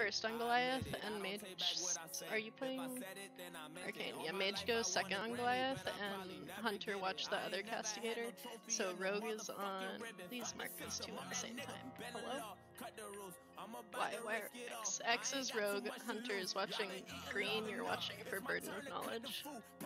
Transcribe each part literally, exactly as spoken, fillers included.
first on Goliath, and Mage. Are you playing Arcane? Yeah, Mage goes second on Goliath, and Hunter watch the other castigator. So Rogue is on. Please mark those two at the same time. Hello? Why? Where? X? X is Rogue. Hunter is watching green. You're watching for Burden of Knowledge.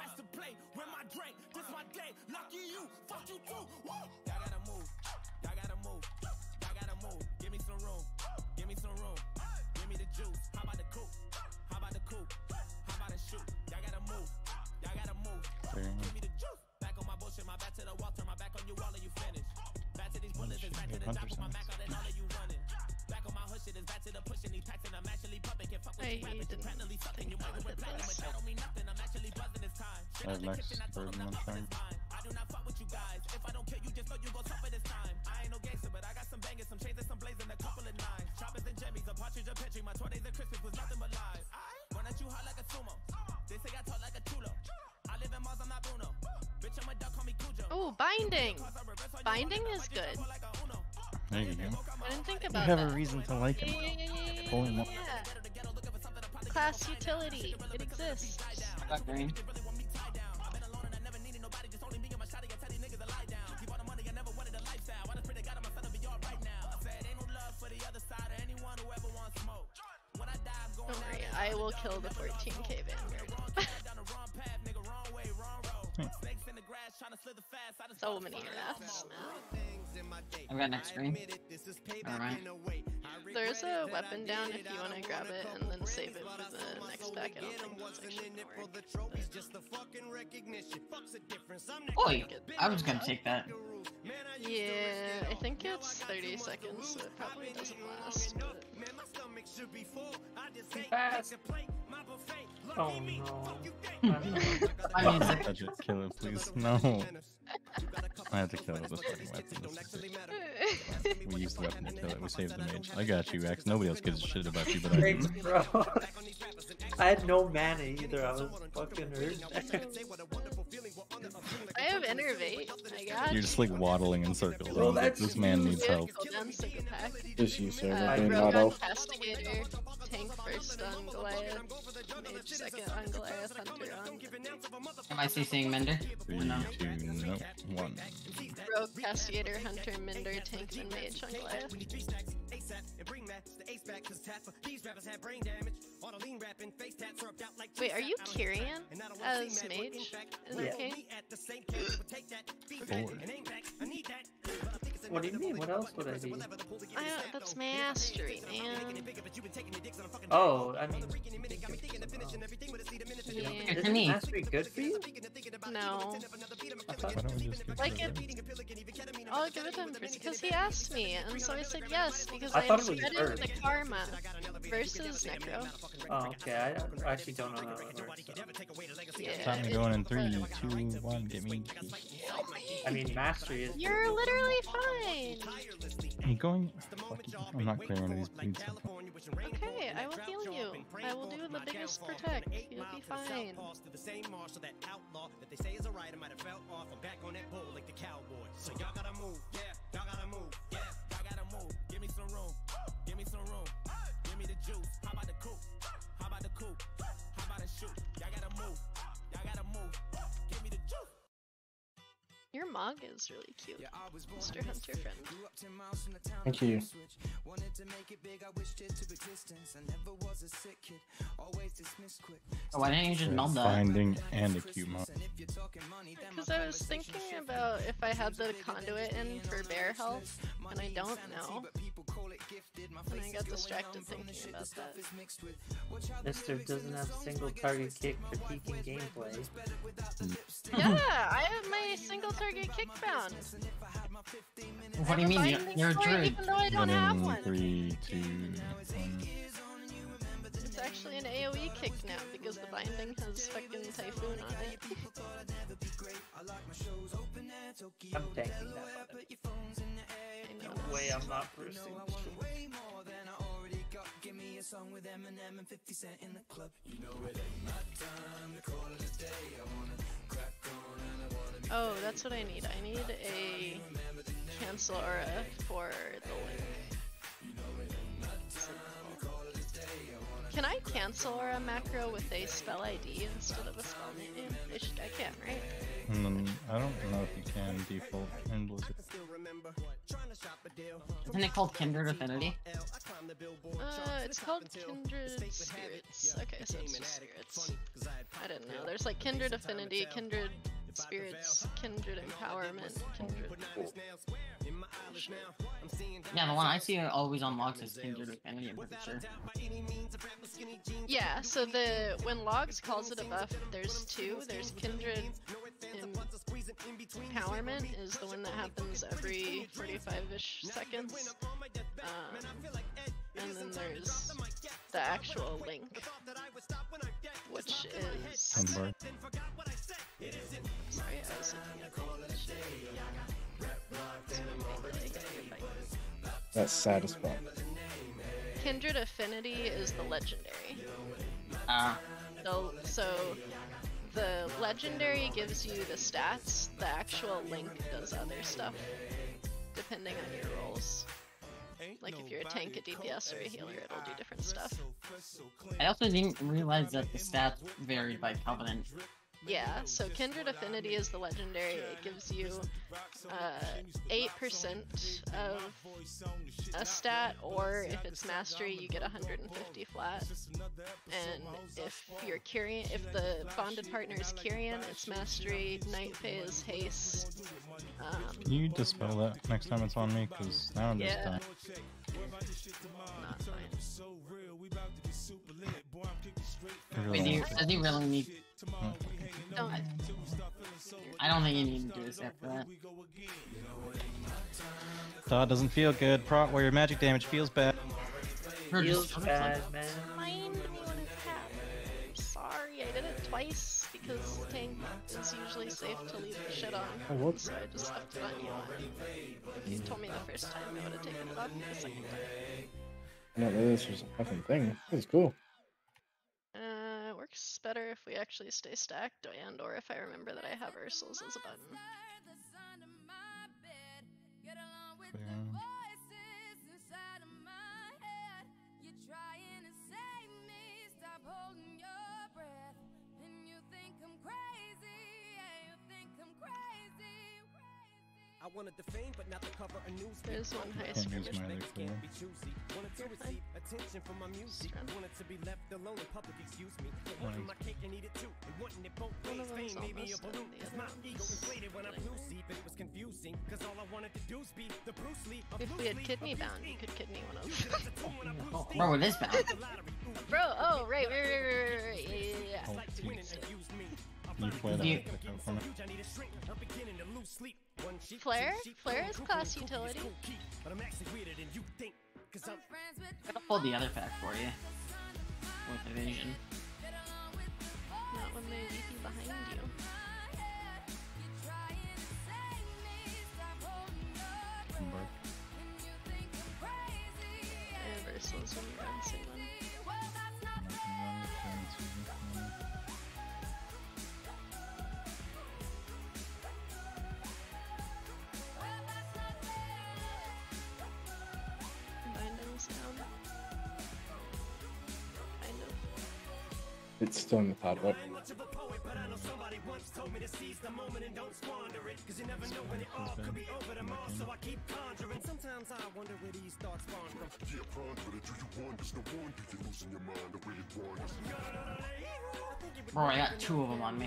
Give me some room. Give me some room. Give me the juice. How about the coupe? How about the coupe? How about the shoot? Y'all gotta move. Y'all gotta move. Give me the juice. Back on my bullshit. My back to the wall. Turn my back on you. All of you finish. Back to these bullets. It's back to the top of my Mac. All and all of you running. Back on my hood shit. It's back to the pushing. These packs and I'm actually pumping. Can't fuck with you rapping. You're practically sucking. You might with platinum. But that don't mean nothing. I'm actually buzzing this time. Shit on the kitchen. I told them not fucking this time. I do not fuck with you guys. If I don't kill you, just know you gon' suffer this time. I ain't no gangster, but I got some bangers, some chains and some blazing, a couple of nines. Choppers and jemmies, a partridge, a petri. My tour days and Christmas was nothing but lies. Run at you hot like a sumo. They say I talk like a chulo. I live in Mars, I'm not Bruno. Bitch, I'm a duck, call me Cujo. Oh, binding. Binding is good. There you go. I didn't think about You have that. a reason to like him. Yeah. Pull him up. Class utility. It exists. I got green. Don't worry, I will kill the fourteen K Vanguard. So many rafts now. I've got next green. Alright. There's a weapon down if you want to grab it and then save it for the next pack. I don't think that's actually gonna work. Oi! I was gonna take that. Yeah, I think it's thirty seconds, so it probably doesn't last. But... Fast. Oh no. I mean, Touch it, kill it, please. No. I had to kill it with this fucking weapon. This is it. We used the weapon to kill it. We saved the mage. I got you, Rex. Nobody else gives a shit about you, but I do. Thanks, bro. I had no mana either. I was fucking hurt. I have Innervate. I got You're just like waddling in circles. Well, I was like, that's this man needs help. Just you, sir. Uh, We're Rogue not on off. Castigator, Tank first on Goliath, Mage second on Goliath, Hunter on... am I CCing Mender? Three, No. two, no, one. Rogue, Castigator, Hunter, Minder, Tank, and Mage on Goliath. Wait, are you Kyrian as Mage in Yeah. Arcane? Four. What do you mean? What else would I be? I don't, that's mastery, man. Oh, I mean, Yeah. isn't me. mastery good for you? No. I thought Why don't we just get Like rid of it- him? I'll give it to him first because he asked me, and so I said yes because I I, thought am it was spreading first. the karma versus Necro. Oh, okay. I, I actually don't know how that works. So. Yeah. Time to go in in three, two, one. Get me. I mean, mastery is. You're literally fine. I'm going. Fuck you. I'm not clearing any of these bleeds. Okay, I will heal you. I will do the biggest protect. You'll be fine. So y'all gotta move, yeah, y'all gotta move, yeah, y'all gotta move. Give me some room, give me some room, give me the juice. How about the coupe? How about the coupe? How about the shoot? Y'all gotta move, y'all gotta move. Give me the juice. Your mug is really cute, Mister Hunter friend. Thank you. Oh, why didn't you just meld that? Finding and a cute mom. Because I was thinking about if I had the conduit in for bear health, and I don't know. And I got distracted thinking about that. Mister doesn't have single target kick critiquing gameplay. Yeah, I have my single target kick bound. What do you mean? You're, you're a druid. Even though I don't Then have in one. three, two, one. It's actually an AoE kick now because the binding has fucking Typhoon on it. I'm tanking that. I know. No way I'm not bursting. Oh, that's what I need. I need a cancel aura for the link. Can I cancel a macro with a spell I D instead of a spell name? I, should, I can, right? And then I don't know if you can default in Blizzard. Isn't it called Kindred Affinity? Uh, it's called Kindred Spirits. Okay, so it's just spirits. I didn't know. There's like Kindred Affinity, Kindred Spirits, Kindred Empowerment, Kindred... Yeah, the one I see always on logs is Kindred Affinity, I'm pretty sure. Yeah, so the when Logs calls it a buff, there's two. There's Kindred Empowerment is the one that happens every forty-five-ish seconds. Um, and then there's the actual link, which is... Sunbar. Sorry, I was looking at the That's sad as fuck. Kindred Affinity is the legendary. Ah. So, so the legendary gives you the stats, the actual link does other stuff, depending on your roles. Like if you're a tank, a D P S, or a healer, it'll do different stuff. I also didn't realize that the stats vary by covenant. Yeah, so Kindred Affinity is the legendary. It gives you uh, eight percent of a stat, or if it's mastery, you get one hundred fifty flat. And if you're Kyrian, if the bonded partner is Kyrian, it's mastery, night phase, haste. Um, Can you dispel that next time it's on me? Because now I'm just Yeah. done. not fine. Wait, do you, does he really need... Don't. I, I don't think you need to do this after that. Thought doesn't feel good. Prot where your magic damage feels bad. Feels bad, man. Mind me when it's happening. Sorry, I did it twice because tank is usually safe to leave the shit on. Oh, what? So I just left it on you. If you told me the first time, I would have taken it off the second time. No, this was a fucking thing. This is cool. Uh, it works better if we actually stay stacked, and or if I remember that I have Ursula's as a button. Yeah. I wanted the fame, but not the cover of news. There's one high Can't use skirmish. my other Can't tool. be choosy. Wanted to receive attention from my music. Wanted to be left alone in public, excuse me. But wanting my cake and eat it too. And wanting it both One ways. of them's Fame made me a almost balloon. done, the Cause other my ego one's inflated when I getting flew there. see. But it was confusing. Cause all I wanted to do was be the Bruce Lee. of If we Bruce had Lee, kidney of bound, Bruce you Lee. could kidney one of That's them. the tune when I Oh, Bruce Lee. bro, it is bound. Bro, oh, right, right, right, right, right, right, yeah, yeah, yeah. Oh, Like to win and geez. they use me. Can you play that You- with the for me? I need a shrink. I'm beginning to lose sleep. One sheep, Flare? two sheep, Flare one is cuckoo, class and cuckoo utility. is cool key. But I'm actually weirder than you think. Cause I'm I'm gonna pull the other pack for you. With evasion. Not when they leave you behind you. Sunbar. I have Ursula's when you run Sigmund. Bindings down. Kind of. It's still in the padlock. much of a poet, but I know somebody once told me to seize the moment and don't squander it. Cause you never know when it all could be over tomorrow, so I keep conjuring. Sometimes I wonder where these thoughts spawn from. Yeah, ponder it. Do you wonder? No wonder you're losing your mind the way it wanders. Bro, I got two of them on me.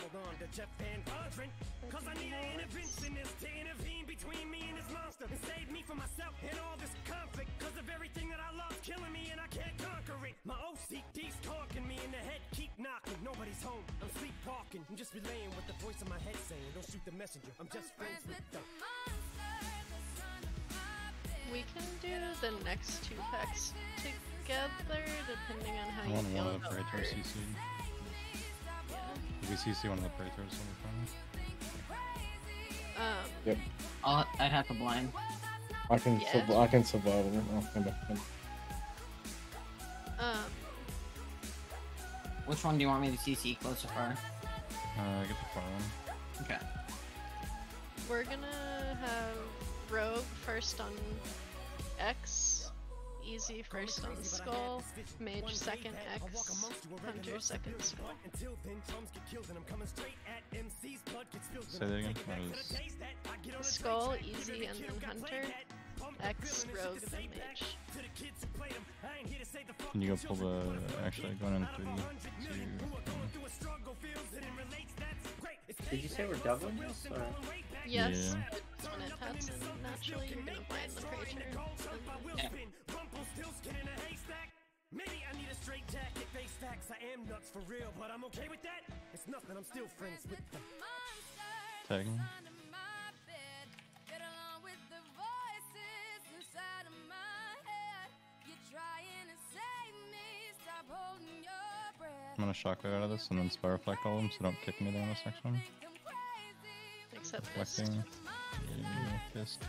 Cause I need an interventionist to intervene between me and this monster and save me from myself and all this conflict. Cause of everything that I love killing me and I can't conquer it. My O C D's talking me in the head, keep knocking. Nobody's home, I'm sleepwalking. I'm just relaying what the voice in my head saying. Don't shoot the messenger, I'm just friends with the. We can do the next two packs together, depending on how I you want feel one of the about Praetors her. C C. Yeah. Did we C C one of the Praetors on the phone? Um, Yep. I'll, I'd have to blind. I can Yeah. sub- I can survive it. I'll come back in. um, Which one do you want me to C C closer for? Uh, get the far one. Okay. we're gonna have Rogue first on X, easy first on skull, mage second X, hunter second skull. Say that again. What is... Skull, easy, and then hunter, X, rogue, then mage. Can you go pull the... Actually, going in three, two, Did you say we're doubling this, or? Yes, Yeah. but when it taps in naturally, you're gonna blind the prey turn. Yeah. Maybe I need a straight jacket, face facts. I am nuts for real, but I'm okay with that. It's nothing, I'm still friends with them. tagging. I'm gonna shockwave out of this and then spell reflect all of them so don't kick me down this next one. Except fist. Reflecting. Yeah, fist.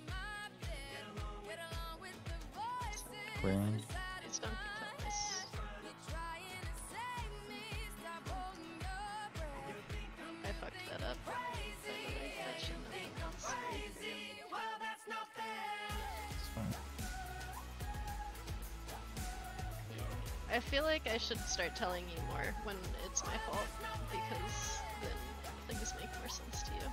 Clearing. It's done for this. I fucked that up. But that shouldn't have been once. It's fine. I feel like I should start telling you more when it's my fault, because then things make more sense to you.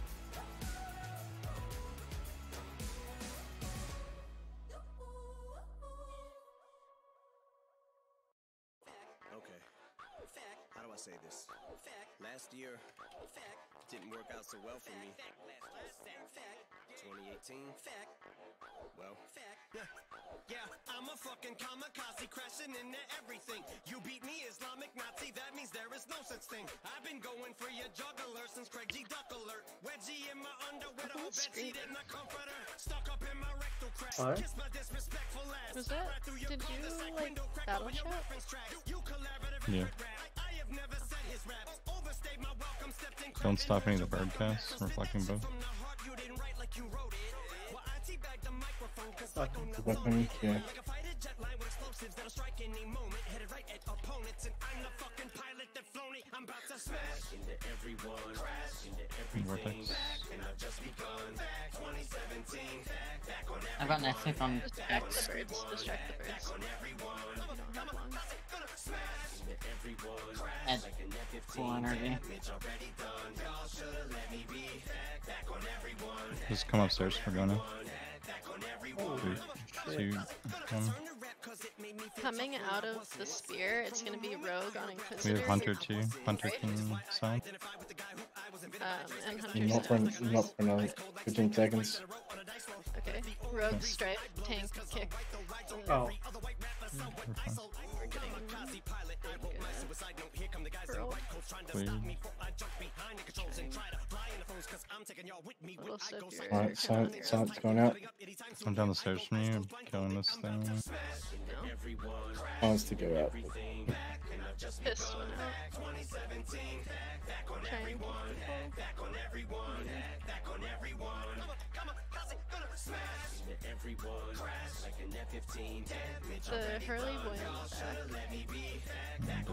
Okay. How do I say this? Last year didn't work out so well for me. twenty eighteen. Well, yeah, yeah, I'm a fucking kamikaze crashing into everything. You beat me, Islamic Nazi, that means there is no such thing. I've been going for your juggler since Craig G. Duck alert. Wedgie in my underwear, the whole bedsheet in the comforter. Stuck up in my rectal crack. What? Kiss my disrespectful ass. Was that, did you, like, battle chat? Yeah. Don't stop any of the broadcasts, reflecting both. Weapon, yeah. Vortex. I've got next pick on Distract X. the birds. Distract the birds. You don't have long. At full energy. Just come upstairs, we're going in. Three, two, one. Coming out of the spear, it's gonna be rogue on We Inquisitor. have Hunter too. Hunter can sound. Um, and Not Hunter's for, gonna- not for another fifteen seconds. Okay. Rogue, strike, tank, kick. Oh, We're fine. We're getting Pearl. Please. Little sip your Alright, silent, silent's going out. I'm down the stairs from you. I'm killing this thing. No. Wants to go out. Fist went out. Trying to The Hurley boy on the back.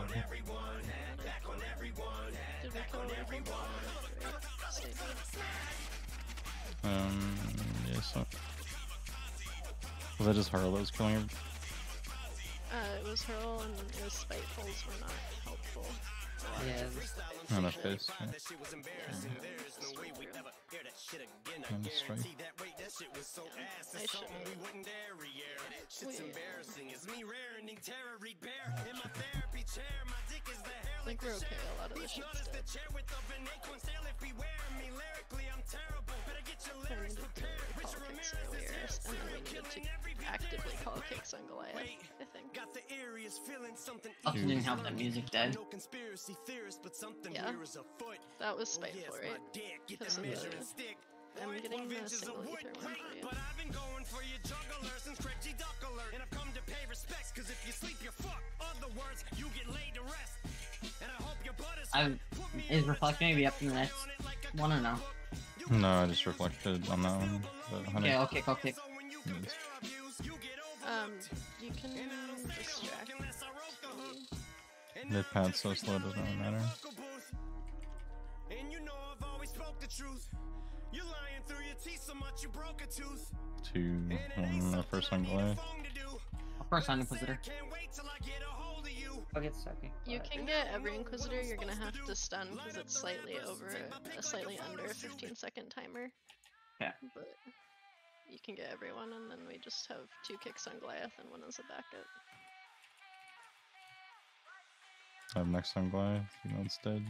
Did we kill everyone? Stay dead. Um, yeah, so. Was that just Harlow's killing her? Uh, it was Hurl and it was Spitefuls were not helpful. yeah. Not enough face. Yeah. And strike. I shouldn't. I think we're okay, a lot of the shit's dead. I needed to call kicks earlier, and then we needed to actively call kicks on Goliath, I think. Also didn't help that music dead. Yeah. That was spiteful, right? Because of the... I'm getting the single ether one for you. I is reflecting maybe up in the next one or no? No, I just reflected on that one. But Hunter. Okay, I'll kick, I'll kick. Yes. Um, you can distract me. The pad's so slow, it doesn't really matter. Two, one, the first one Goliath. First on Inquisitor. I'll get second. You class. can get every Inquisitor, you're gonna have to stun because it's slightly over, a slightly under a fifteen second timer. Yeah. But you can get everyone, and then we just have two kicks on Goliath and one as a backup. I have next on Goliath, you know it's dead.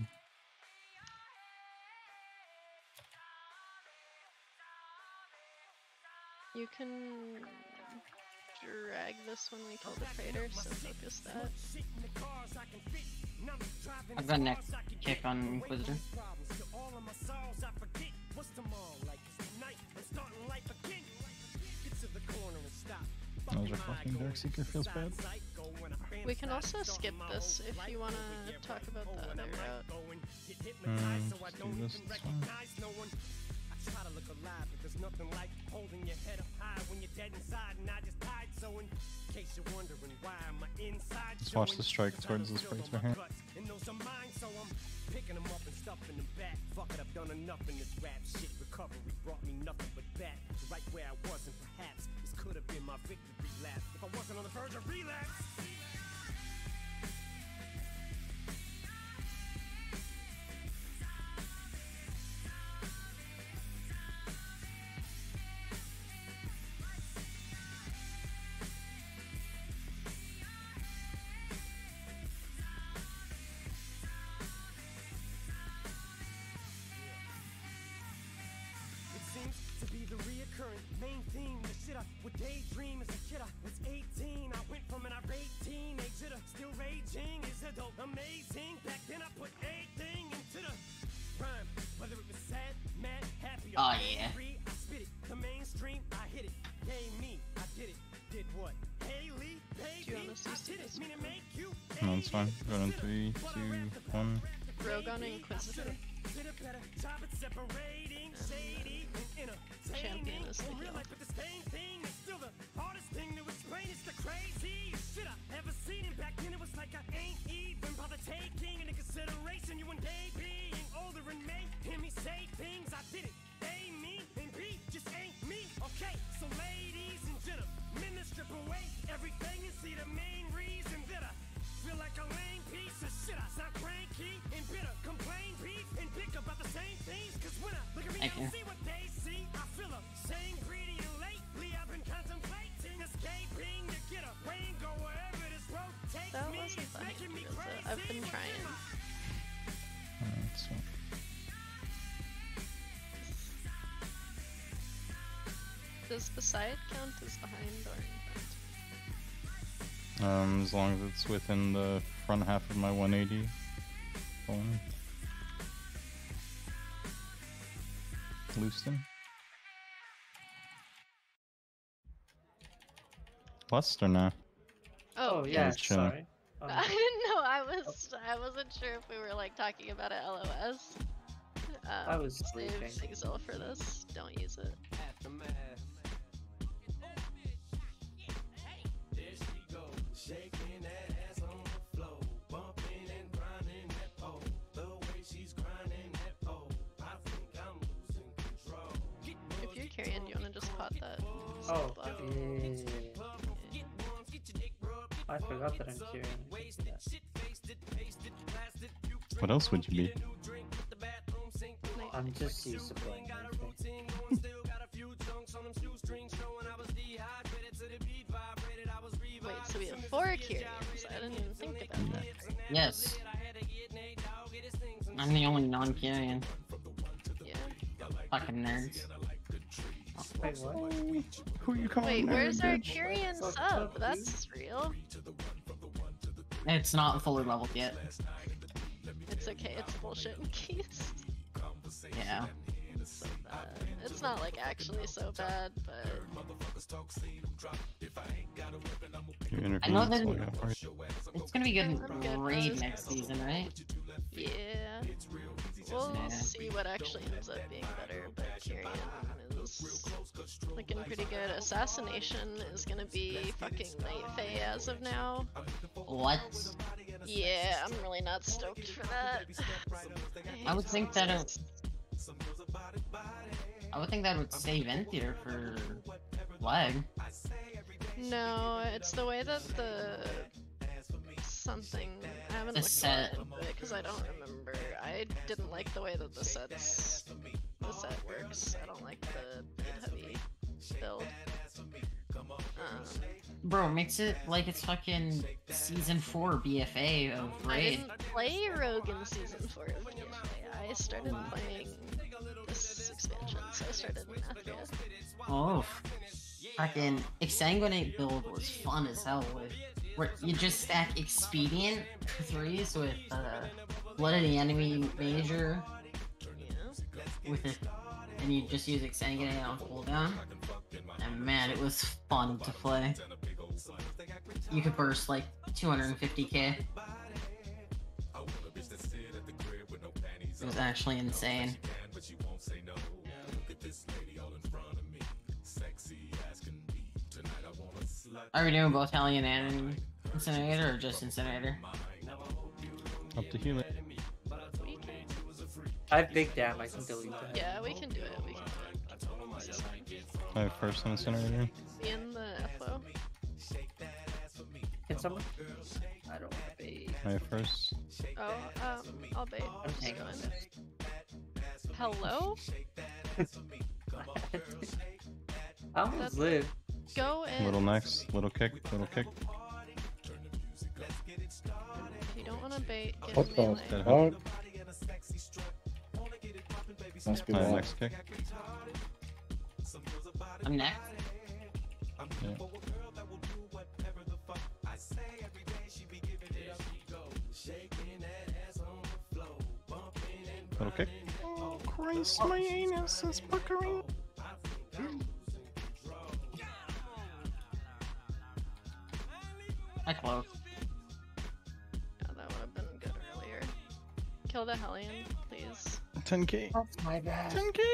You can drag this when we kill the Praetor, so focus that. I've got next kick on Inquisitor. Those are fucking Darkseeker feels bad. We can also skip this if you want to talk about the other route. Hmm, just do this, it's fine. Try to look alive, but there's nothing like holding your head up high when you're dead inside, and I just died. So in case you're wondering why my inside, Just watch the strike towards this breaks right here. and those are mine, so I'm picking them up and stuffing them back. Fuck it, I've done enough in this rap shit. Recovery brought me nothing but back, right where I was, and perhaps this could have been my victory lap if I wasn't on the verge of relapse. To be the reoccurring main theme, the shit I would daydream as a kid. I was eighteen, I went from an irate teenager to still raging. Is it amazing? Back then I put everything into the rhyme, whether it was sad, mad, happy, or Oh, yeah. angry. I spit it, the mainstream, I hit it. Yay me, I did it. Did what? Haley, Do you baby, want to I see did it. this? Mean to make you. No, it's fine. Go in three, two, one. Rogue on Inquisitor. Did a better job at separating shady and Champion entertaining. is the In real heel. life, but the same thing is still the hardest thing to explain. It's the craziest shit I ever seen. And back then it was like I ain't even bothered taking into consideration you and they being older and may hear me say things I didn't. A me and B just ain't me. Okay, so ladies and gentlemen, let's strip away everything and see the main reason that I feel like a lame piece of shit. I sound cranky and bitter, complain, beef, and pick about the same things. Cause when I look at me, I Thank don't you. see what they see. I feel the same greedy and lately I've been contemplating escaping to get away and go wherever this road takes That me. wasn't It's the making me Hank Fields, crazy. uh, I've been What trying. am I- Alright, so. Does the side count as behind or in front? Um, as long as it's within the front half of my one eighty. Going. Loosed him. Lust or no? Oh, Oh, yeah, was chilling. sorry. Um, I didn't know. I was. I wasn't sure if we were like talking about it L O S. Um, I was save sleeping. Exil for this. Don't use it. Aftermath. There she go, shaking that ass on the floor, bumping and grinding that pole. The way she's grinding that pole, I think I'm losing control. If you're carrying, do you want to just pot that? Oh, step up? yeah. I forgot that I'm carrying. What else would you be? I'm just used to playing everything. Wait, so we have four Kyrians. I didn't even think about that. Yes. I'm the only non-Kyrian. Yeah. Fucking nerds. Wait, what? Who you calling Wait, where's our bitch? Kyrian Fuck sub? up, That's real. It's not fully leveled yet. It's okay. It's bullshit and keys. Yeah. So bad. It's not like actually so bad, but Your I interview know is that- looking for it. It's gonna be good I'm good, raid guys. next season, right? yeah. We'll Yeah. see what actually ends up being better, but Kyrian is looking pretty good. Assassination is gonna be fucking Night Fae as of now. What? Yeah, I'm really not stoked for that. I would think that it, I would think that would save Enthier for Leg. No, it's the way that the something. I haven't The looked set. at it because I don't remember. I didn't like the way that the sets the set works. I don't like the bleed heavy build. Um, Bro, makes it like it's fucking season four B F A of I Raid. didn't play Rogue in season four of B F A. I started playing this expansion, so I started in Athria. Oh, fucking Exsanguinate build was fun as hell. With where you just stack expedient threes with uh, Blood of the Enemy Major with it, and you just use Exsanguinate on cooldown. And man, it was fun to play. You could burst like two hundred fifty K. It was actually insane. Are we doing both Hellion and Incinerator or just Incinerator? Up to healing. We can, I have big dam, I can delete that. yeah, we can do it. We can do it. This is fine. I have first incinerator. Be in the F O. Can someone? I don't want to bait. I have first. Oh, um, I'll bait. I'm Just hanging go on in. this. Hello? I almost That's- live. Go in. Little next, little kick, little kick. If you don't want to bait, get What in the melee. Dead fuck? Must be I have wall. next kick. I'm next. Yeah. Little kick. Oh Christ, my anus is puckering. I close. Yeah, that would have been good earlier. Kill the Hellion, please. ten K. That's my bad. ten K.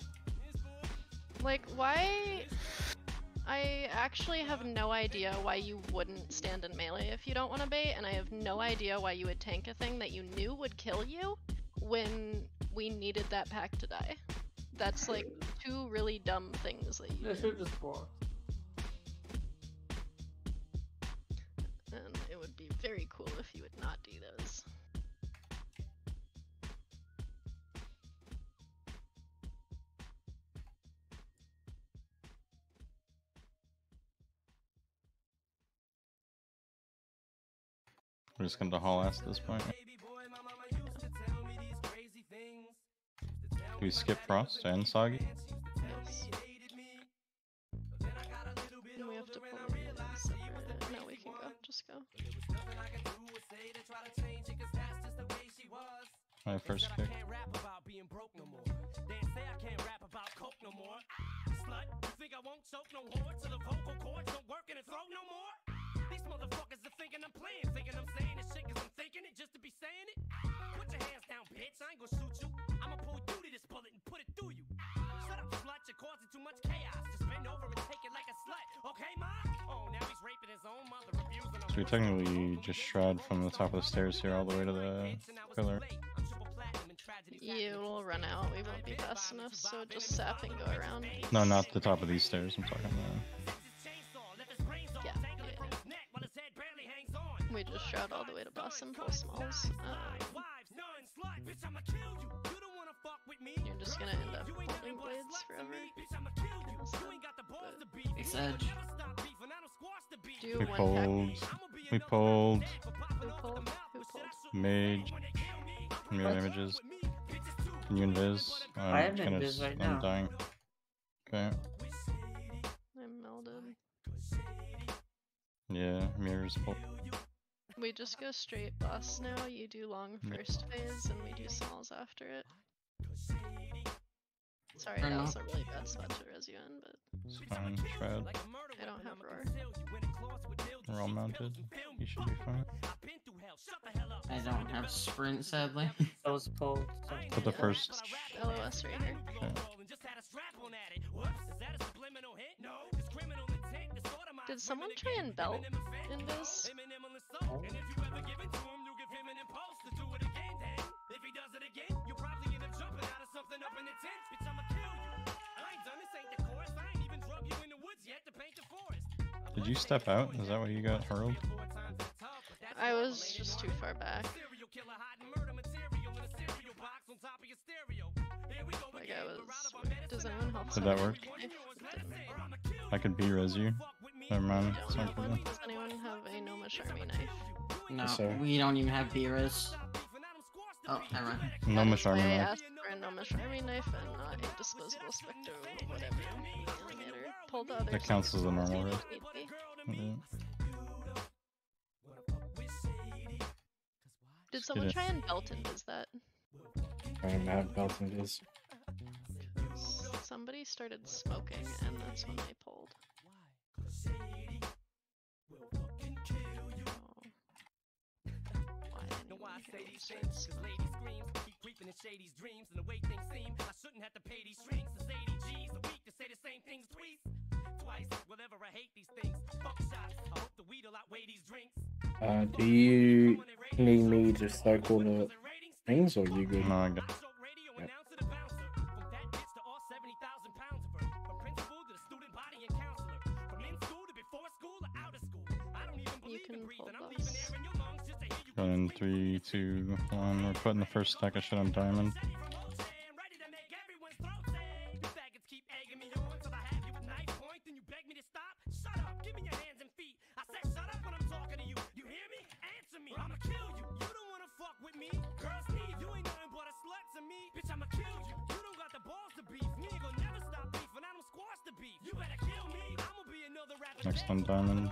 Like, why? I actually have no idea why you wouldn't stand in melee if you don't want to bait, and I have no idea why you would tank a thing that you knew would kill you when we needed that pack to die. That's like two really dumb things that you This did. is just four. And it would be very cool if you would not do those. We're just gonna haul ass at this point. Do we skip Frost and Soggy? Yes. And we have to pull them in separate. No, we can go. Just go. My first kick. These motherfuckers are thinking I'm playing, thinking I'm saying this shit cause I'm thinking it just to be saying it. Put your hands down, bitch, I ain't gonna shoot you. I'ma pull you to this bullet and put it through you. Shut up, slut, you're causing too much chaos. Just bend over and take it like a slut, okay, ma? Oh, now he's raping his own mother, abusing her. So we technically just shred from the top of the stairs here all the way to the pillar. You will run out. We won't be fast enough, so just sap and go around. No, not the top of these stairs. I'm talking about. Yeah, yeah, yeah. We just shroud all the way to boss and pull smalls. Um, you're just gonna end up holding blades forever. Kinda sad, but It's Edge. do We one pulled. pack. We pulled. Who pulled? Who pulled? Mage. Mirror images. Can you invis? I'm I have gonna invis s- right I'm now. dying. Okay. I'm melded. Yeah, mirrors pulled. We just go straight boss now. You do long first phase, and we do smalls after it. Sorry, Fair that enough. was a really bad spot to res you in, but It's fine. Shred. I don't have roar. We're all mounted. You should be fine. I don't have sprint, sadly. Those pulled. so- Put the first. L O S right here. Okay. Did someone try and belt invis? Oh. Did you step out? Is that why you got hurled? I was just too far back. Like I was. Does anyone help? Did that work? I could B-res you. Never mind. Does Sorry for that. anyone have a Gnomish army knife? No, Yes, sir. we don't even have beers. Oh, never mind. Gnomish army I knife. asked for a Gnomish army knife and not a disposable spectre or whatever. Later. Pull the other That counts as a normal res. res. Yeah. Did someone it. try and belt and does that? I don't have belts and this. Somebody started smoking and that's when they pulled. Shady's dreams and the way things seem, I shouldn't have to pay these strings. It's eighty G's a week to say the same things twice. Twice, whatever, I hate these things. Fuck shots, I hope the weed'll outweigh these drinks. Uh, do you need me to cycle the things, or you good? No, I got. Yep. You can pull those. Going in three, two, one. We're putting the first stack of shit on diamond. Next on diamond.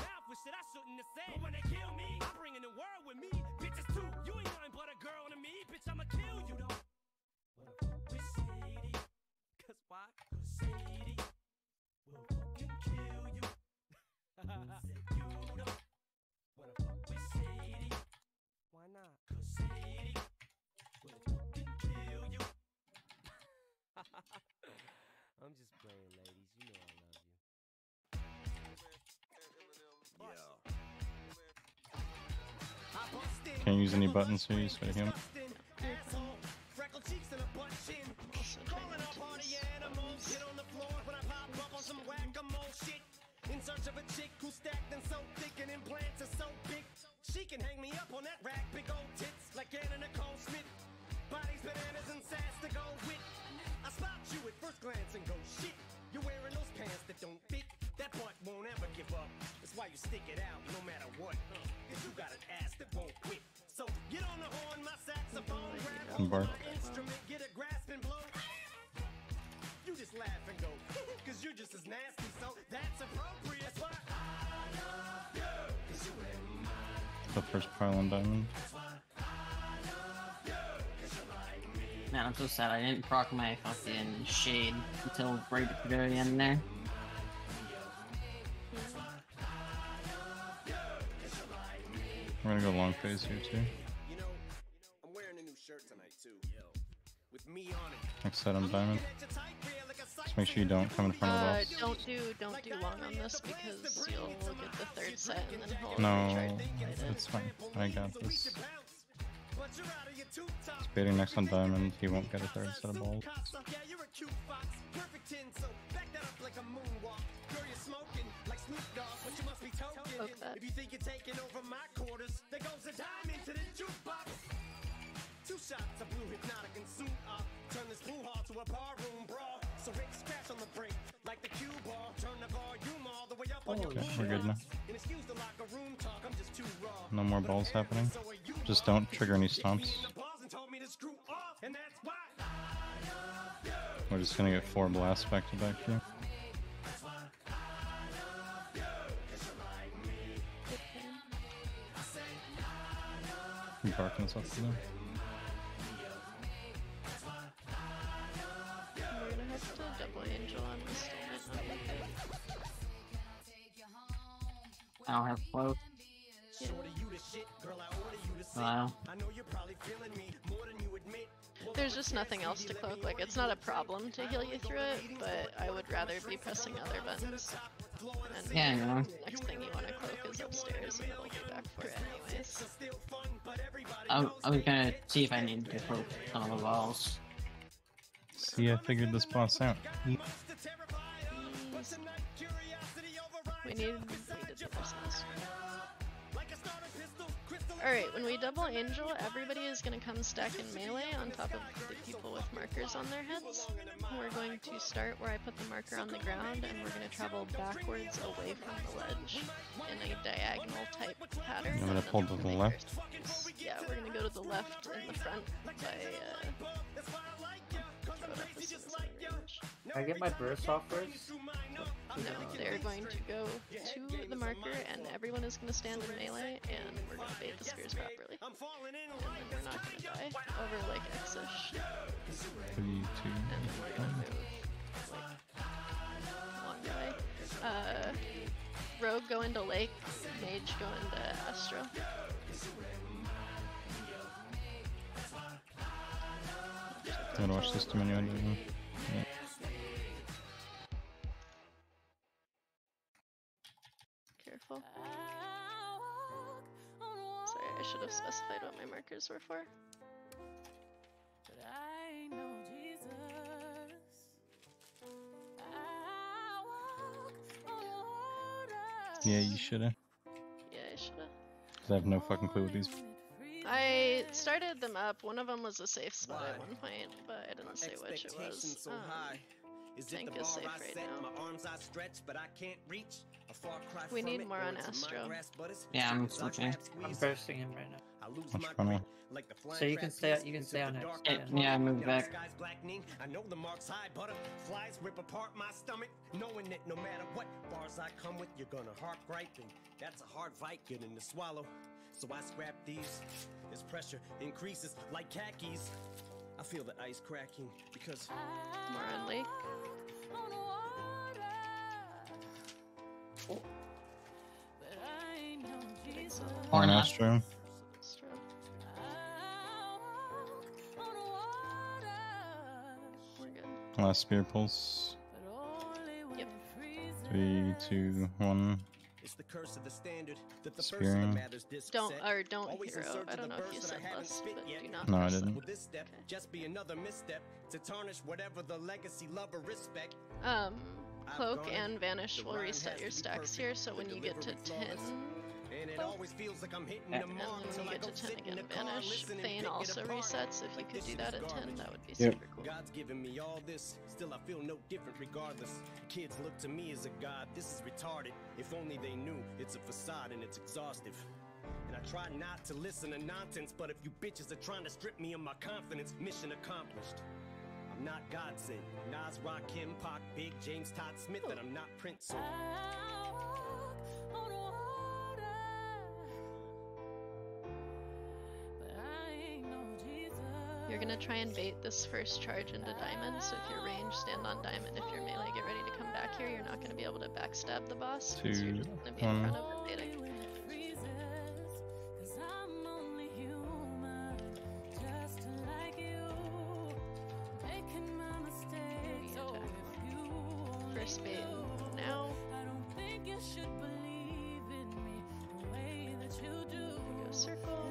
Why not? I'm just playing, ladies. You know I love you. Can't use any buttons, so you say him. Also trying to use In search of a chick who's stacked and so thick and implants are so big. She can hang me up on that rack, big old tits like Anna Nicole Smith. Bodies, bananas, and sass to go with. I spot you at first glance and go, shit, you're wearing those pants that don't fit. That butt won't ever give up. That's why you stick it out no matter what. Cause you got an ass that won't quit. So get on the horn, my saxophone, grab hold Bark. of my instrument, get a grasp and blow. You just laugh and go, cause you're just as nasty, so that's appropriate. That's why I love you, cause you in my The first pile on diamond. Man, I'm so sad I didn't proc my fucking shade until right at the very end there. We're gonna go long phase here too. You know, I'm wearing a new shirt tonight too. With me on it. Next set on diamond. Just make sure you don't come in front of the Uh, boss. don't do don't do long on this because you'll get the third set and then he'll No, try to fight it. it's fine. I got this. He's baiting next on diamond. He won't get a third set of balls. Yeah, you're a cute fox. Perfect ten, so back that up like a moonwalk. Girl, you're smoking like Snoop Dogg, but you must be token. Poke that. If you think you're taking over my quarters, there goes a dime into the jukebox. Two shots of blue hypnotic and soon I'll turn this blue hall to a barroom brawl. So Rick scratch on the break like the cue ball. Turn the volume all the way up on your Okay, we're good now. and excuse the locker room talk, I'm just too raw. No more balls happening. Just don't trigger any stomps. We're just gonna get four blasts back to back here. Darkness up to them. We're gonna have to double angel on this one. I don't have cloak. Yeah. Wow. There's just nothing else to cloak. Like, it's not a problem to heal you through it, but I would rather be pressing other buttons. And Yeah, I know. next thing you want to cloak is upstairs, and it'll get back for it anyways. I, I was gonna see if I needed to cloak some of the walls. See, I figured this boss out. We need, we did the first semester. Alright, when we double angel, everybody is going to come stack in melee on top of the people with markers on their heads. We're going to start where I put the marker on the ground, and we're going to travel backwards away from the ledge in a diagonal type pattern. I'm gonna pull to the left. Yeah, we're going to go to the left in the front by, uh, throw it up as soon as I'm in range. Can I get my burst off first? No, they're going to go to the marker, and everyone is going to stand in melee, and we're going to bait the spears properly. And then we're not going to die over like X-ish. Three, two, And then we're going to move like long way. Uh, Rogue go into Lake, Mage go into Astro. I'm gonna watch this to menu. Yeah. Careful. Sorry, I should have specified what my markers were for. Yeah, you shoulda. Yeah, I should have. Cause I have no fucking clue what these. I started them up. One of them was a safe spot at one point, but I didn't say which it was. So Um, high. Is it tank the is bar safe I right set? now. My arms I stretch, but I can't reach. A far cry We from need it, more or on it's a Astro. mind grasp, but it's Yeah, I'm like switching. half I'm squeeze. bursting him right now. I lose Watch my funnel. grip, like the flying So you can stay- trapeze you can into stay on the it. dark Yeah. night. Yeah, I moved Now back. the sky's blackening. I know the mark's high, butterflies rip apart my stomach, knowing that no matter what bars I come with, you're gonna heart gripe, and that's a hard fight getting to swallow. So I scrap these. As pressure increases like khakis, I feel the ice cracking because More on Lake. Getting some Or an Oh, no. Astro. Astro. We're good. Last spear pulse. Yep. Three, two, one. it's the curse of the standard that the first of Spearing. the matters disc Don't set. or don't Always in hero. search I of don't the know if you burst that said I haven't less, spit but yet. do not. No, I press didn't. them. Will this step Okay. just be another misstep to tarnish whatever the legacy, love, or respect? Um, I've Cloak gone, and Vanish the will rhyme reset has your to be stacks perfect, here, so the when you get to delivery ten, flawless. And it Cloak. always feels like I'm hitting Yeah. the and mark then when till you I get go to ten sit in again, the car, Vanish. listen and Thane pick it also apart. resets. If you Like could this do shit that is at ten, garbage. that would be Yep. super cool. God's given me all this, still I feel no different regardless. Kids look to me as a god, this is retarded. If only they knew, it's a facade and it's exhaustive. And I try not to listen to nonsense, but if you bitches are trying to strip me of my confidence, mission accomplished. I'm not God sent. Nas, Rakim, Pac, Big, James, Todd Smith, and I'm not Prince. So You're gonna try and bait this first charge into Diamond, so if you're range, stand on Diamond. If you're melee, get ready to come back here. You're not gonna be able to backstab the boss, because you're Two, just gonna be in one. front of it baiting. Maybe attack. First bait now. Go circle.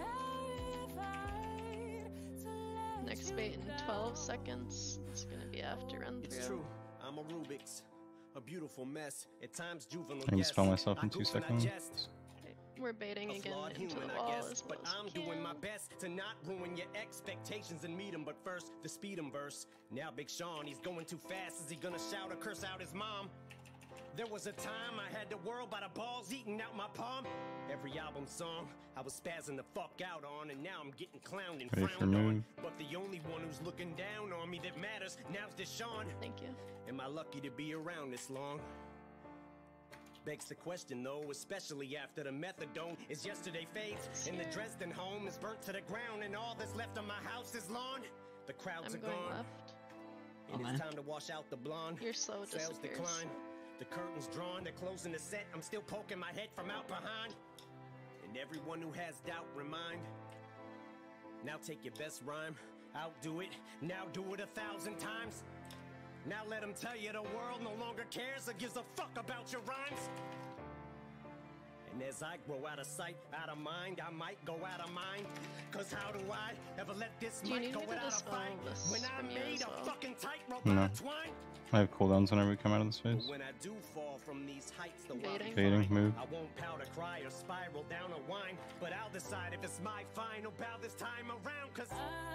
Next bait in twelve seconds. It's gonna be after run it's through. true, I'm a Rubik's, a beautiful mess. At times juvenile. I can yes. spell myself I in two goof and I seconds. jest. We're baiting A again flawed into human, the I wall guess, as but well as I'm we doing my can. best to not ruin your expectations and meet 'em. But first, the speed 'em verse. Now Big Sean, he's going too fast. Is he gonna shout or curse out his mom? There was a time I had the world by the balls eating out my palm. Every album song I was spazzing the fuck out on, and now I'm getting clowned and Ready for frowned on. move. But the only one who's looking down on me that matters now's Deshaun. Thank you. Am I lucky to be around this long? Begs the question though, especially after the methadone is yesterday fades and the Dresden home is burnt to the ground and all that's left of my house is lawn. The crowds I'm are going gone left. and Okay. it's time to wash out the blonde. Your slow Sales disappears. decline. The curtains drawn, they're closing the set. I'm still poking my head from out behind. And everyone who has doubt, remind. Now take your best rhyme, outdo it. Now do it a thousand times. Now let them tell you the world no longer cares or gives a fuck about your rhymes. And as I grow out of sight, out of mind, I might go out of mind. Cause how do I ever let this Do you mic need go me to without a dispel fight? this When I from you made as a well? fucking tightrope No. out of twine. I have cooldowns whenever we come out of this phase. When I do fall from these heights, though I'll be Baiting. Baiting, fine. move. I won't pout or cry or spiral down or whine, but I'll decide if it's my final bow this time around. Cause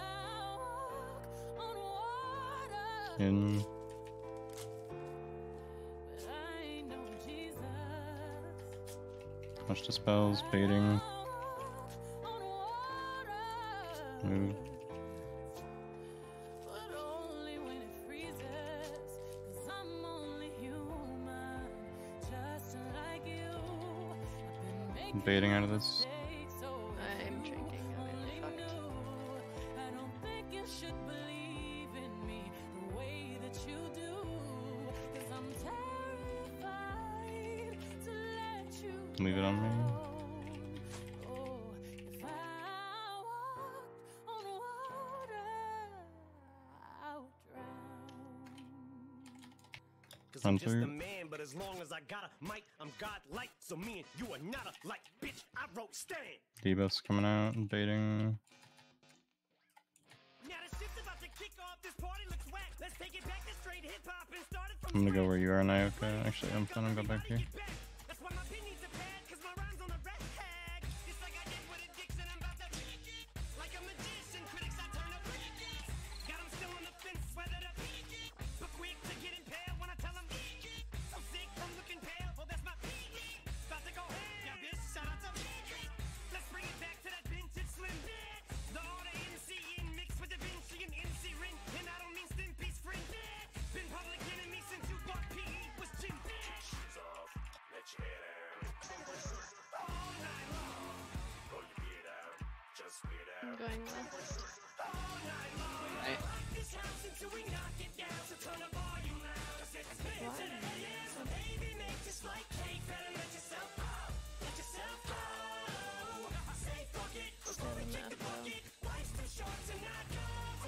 In. Push dispels, baiting. Move. Baiting out of this. I'm drinking. I'm really fucked. Leave it on me. Cause I'm just Hunter. a man, but as long as I got a mic, I'm godlike. So me and you are not alike, bitch. I wrote stand. Debuff's coming out, baiting. Now the shit's about to kick off. This party looks whack. Let's take it back to straight hip hop and start it from I'm gonna go where you are, Nyoka. Actually, I'm gonna go back here. That's why my pen needs a pad, cause my rhymes on the rag. It's like I did with addiction, I'm about to like a magician. Critics, I turn up. Got them still on the fence, whether the but quick to get impaled when I tell them. So sick from looking pale. Oh, that's my about to go ahead. Yeah, bitch, shout out to let's bring it back to that vintage slim. The order M C in mixed with the Vinci and M C Rin. And I don't mean Stimpy's friend. Been public enemy since you thought P E was cheap. Shoes off, let your hair down. All night long. Pull your beard out, just weird I'm out. going left. All night long. Right. This house until we knock it down. So turn the volume loud. Cause it's been to the head. So baby, make this like cake. Better let yourself go. Let yourself go. Say fuck it. Before we kick the bucket. Life's too short to not go.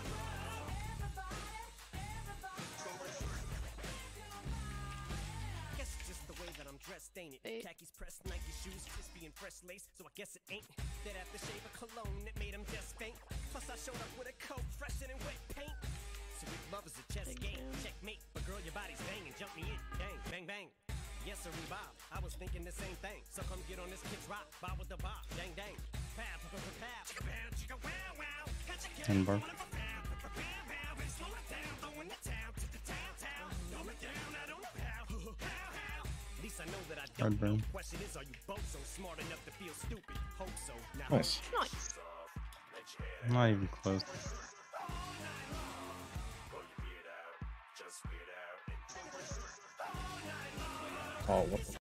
Guess it's just the way that I'm dressed, ain't it? Hey. Khakis pressed, Nike shoes, crispy and fresh lace. So I guess it ain't that aftershave of cologne that made him just faint. Plus I showed up with a coat fresher than wet paint. So if love is a chess Big game, fan. checkmate. But girl, your body's banging, jump me in, bang, bang, bang. Yes, sir, Bob. I was thinking the same thing. So come get on this kid's rock, bob with the bob, dang, dang. Pow, pow, pow, pow, chicka, pow, chicka, wow, wow. Catch a kid, And bark. one of a pow, pow, pow, pow, pow. And slow it down, throwing the town to the town, town. Throw it down, I don't pow, pow, pow. At least I know that I don't Hard burn. know. Question is, are you both so smart enough to feel stupid? Hope so. Now, Nice. Nice. Shoes off, let your hair I'm not even close. Pull your beard out, just weird out. Oh, what the